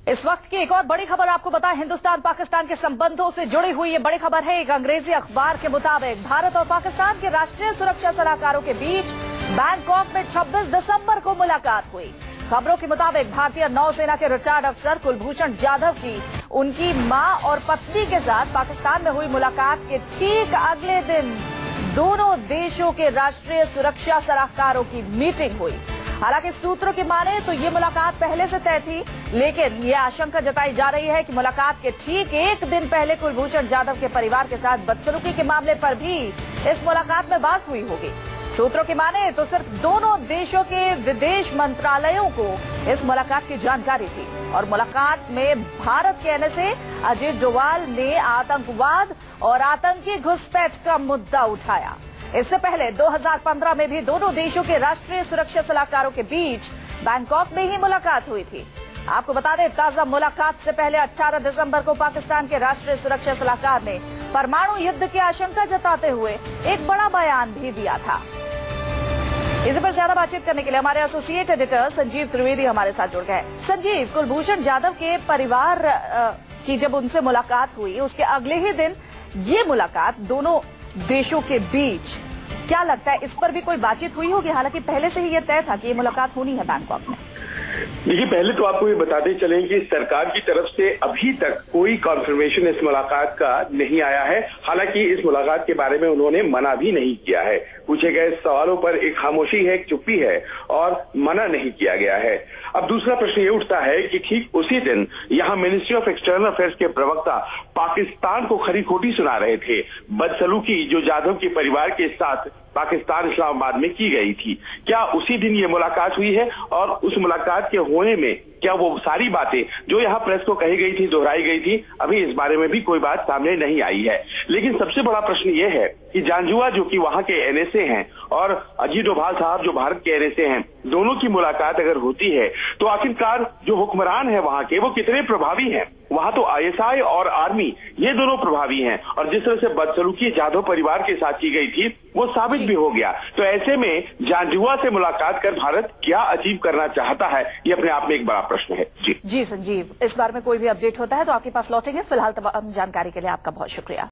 इस वक्त की एक और बड़ी खबर आपको बताएं, हिंदुस्तान पाकिस्तान के संबंधों से जुड़ी हुई ये बड़ी खबर है। एक अंग्रेजी अखबार के मुताबिक भारत और पाकिस्तान के राष्ट्रीय सुरक्षा सलाहकारों के बीच बैंकॉक में 26 दिसंबर को मुलाकात हुई। खबरों के मुताबिक भारतीय नौसेना के रिटायर्ड अफसर कुलभूषण जाधव की उनकी मां और पत्नी के साथ पाकिस्तान में हुई मुलाकात के ठीक अगले दिन दोनों देशों के राष्ट्रीय सुरक्षा सलाहकारों की मीटिंग हुई। हालांकि सूत्रों की माने तो ये मुलाकात पहले से तय थी, लेकिन ये आशंका जताई जा रही है कि मुलाकात के ठीक एक दिन पहले कुलभूषण जाधव के परिवार के साथ बदसलूकी के मामले पर भी इस मुलाकात में बात हुई होगी। सूत्रों की माने तो सिर्फ दोनों देशों के विदेश मंत्रालयों को इस मुलाकात की जानकारी थी और मुलाकात में भारत के एनएसए अजीत डोवाल ने आतंकवाद और आतंकी घुसपैठ का मुद्दा उठाया। इससे पहले 2015 में भी दोनों देशों के राष्ट्रीय सुरक्षा सलाहकारों के बीच बैंकॉक में ही मुलाकात हुई थी। आपको बता दें, ताजा मुलाकात से पहले 18 दिसंबर को पाकिस्तान के राष्ट्रीय सुरक्षा सलाहकार ने परमाणु युद्ध की आशंका जताते हुए एक बड़ा बयान भी दिया था। इस पर ज्यादा बातचीत करने के लिए हमारे एसोसिएट एडिटर संजीव त्रिवेदी हमारे साथ जुड़ गए। संजीव, कुलभूषण जाधव के परिवार की जब उनसे मुलाकात हुई, उसके अगले ही दिन ये मुलाकात दोनों देशों के बीच, क्या लगता है इस पर भी कोई बातचीत हुई होगी? हालांकि पहले से ही ये तय था कि ये मुलाकात होनी है बैंकॉक में। देखिए, पहले तो आपको ये बताते चलें कि सरकार की तरफ से अभी तक कोई कॉन्फर्मेशन इस मुलाकात का नहीं आया है। हालांकि इस मुलाकात के बारे में उन्होंने मना भी नहीं किया है। पूछे गए सवालों पर एक खामोशी है, एक चुप्पी है और मना नहीं किया गया है। अब दूसरा प्रश्न ये उठता है कि ठीक उसी दिन यहाँ मिनिस्ट्री ऑफ एक्सटर्नल अफेयर्स के प्रवक्ता पाकिस्तान को खरी खोटी सुना रहे थे बदसलूकी जो जाधव के परिवार के साथ पाकिस्तान इस्लामाबाद में की गई थी। क्या उसी दिन ये मुलाकात हुई है और उस मुलाकात के होने में क्या वो सारी बातें जो यहाँ प्रेस को कही गई थी, दोहराई गई थी? अभी इस बारे में भी कोई बात सामने नहीं आई है। लेकिन सबसे बड़ा प्रश्न ये है कि जांजुआ जो कि वहाँ के एनएसए हैं और अजीत डोभाल साहब जो भारत के एनएसए हैं, दोनों की मुलाकात अगर होती है तो आखिरकार जो हुक्मरान है वहाँ के, वो कितने प्रभावी हैं? वहाँ तो आईएसआई और आर्मी ये दोनों प्रभावी हैं और जिस तरह से बदसलूकी जाधव परिवार के साथ की गई थी वो साबित भी हो गया। तो ऐसे में जांजुआ से मुलाकात कर भारत क्या अचीव करना चाहता है, ये अपने आप में एक बड़ा प्रश्न है। जी संजीव, इस बारे में कोई भी अपडेट होता है तो आपके पास लौटेंगे। फिलहाल तमाम जानकारी के लिए आपका बहुत शुक्रिया।